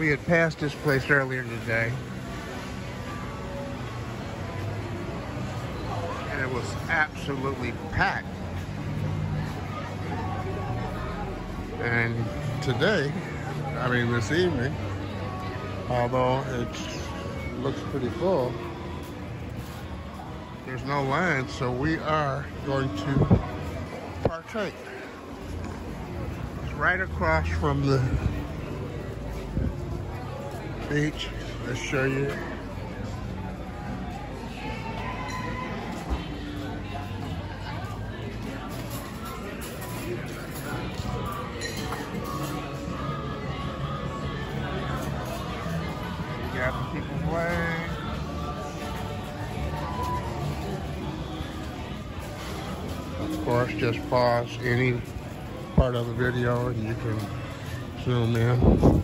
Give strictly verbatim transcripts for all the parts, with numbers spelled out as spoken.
We had passed this place earlier today. And it was absolutely packed. And today, I mean this evening, although it looks pretty full, there's no line, so we are going to partake. It's right across from the beach. Let's show you. You got the people playing. Of course, just pause any part of the video and you can zoom in.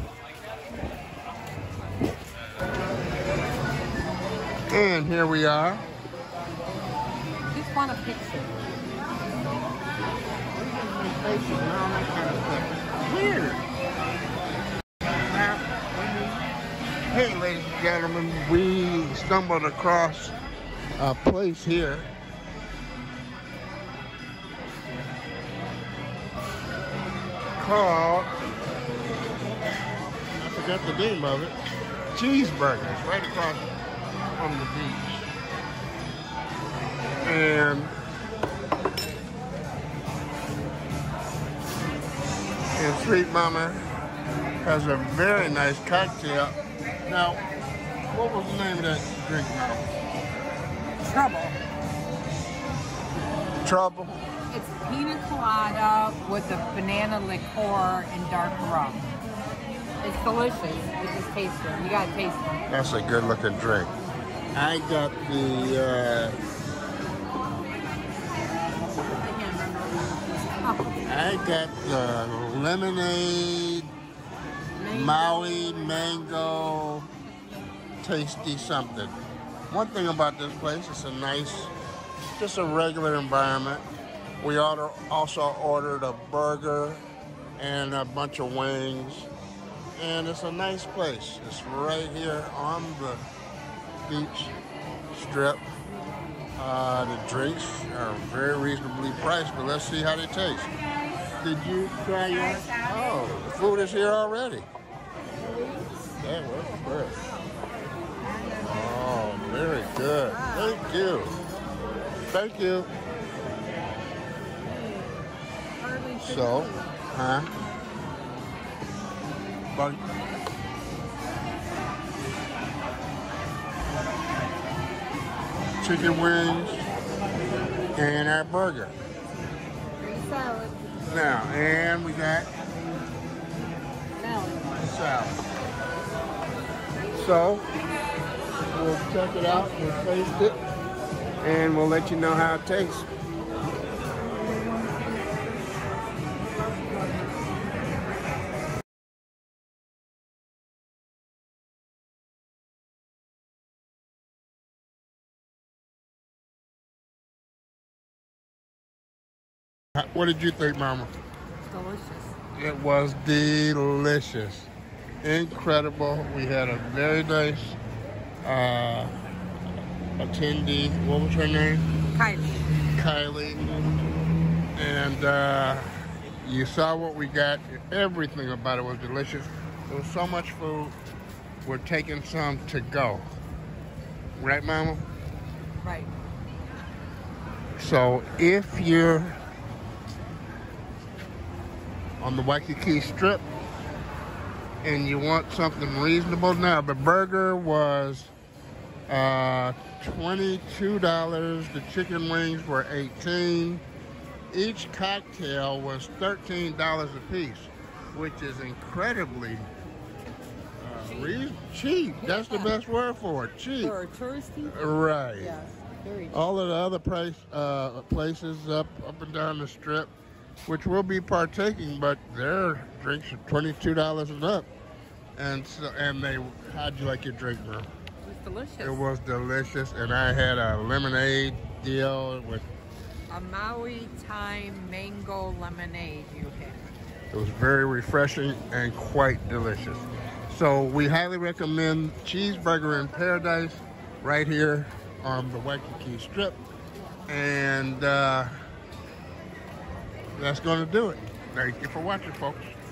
And here we are. Just want a picture. Weird. Hey, ladies and gentlemen, we stumbled across a place here called, I forgot the name of it, Cheeseburger, right across from the beach. And and Sweet Mama has a very nice cocktail. Now, what was the name of that drink, Mama? Trouble. Trouble? It's pina colada with the banana liqueur and dark rum. It's delicious. It just tastes good. You gotta taste it. That's a good looking drink. I got the uh, I got the lemonade, mango. Maui mango, tasty something. One thing about this place, it's a nice, just a regular environment. We order, also ordered a burger and a bunch of wings. And it's a nice place. It's right here on the beach strip. Uh, the drinks are very reasonably priced, but let's see how they taste. Did you try yours? Oh, the food is here already. That was good. Oh, very good. Thank you. Thank you. So, huh? But chicken wings and our burger. Salad. Now, and we got Salad. salad. So, we'll check it out, we'll taste it, and we'll let you know how it tastes. What did you think, Mama? Delicious. It was delicious. Incredible. We had a very nice uh, attendee. What was her name? Kylie. Kylie. And uh, you saw what we got. Everything about it was delicious. There was so much food. We're taking some to go. Right, Mama? Right. So if you're on the Waikiki Strip and you want something reasonable, now the burger was uh, twenty-two dollars, the chicken wings were eighteen dollars, each cocktail was thirteen dollars a piece, which is incredibly uh, reason cheap. That's the best word for it, cheap. For a touristy? Right. Yes, very cheap. All of the other price, uh, places up, up and down the strip, which we'll be partaking, but their drinks are twenty-two dollars and up. And so, and they, how'd you like your drink, bro? It was delicious. It was delicious, and I had a lemonade deal with. A Maui thyme mango lemonade you had. It was very refreshing and quite delicious. So we highly recommend Cheeseburger in Paradise right here on the Waikiki Strip. And uh, that's going to do it. Thank you for watching, folks.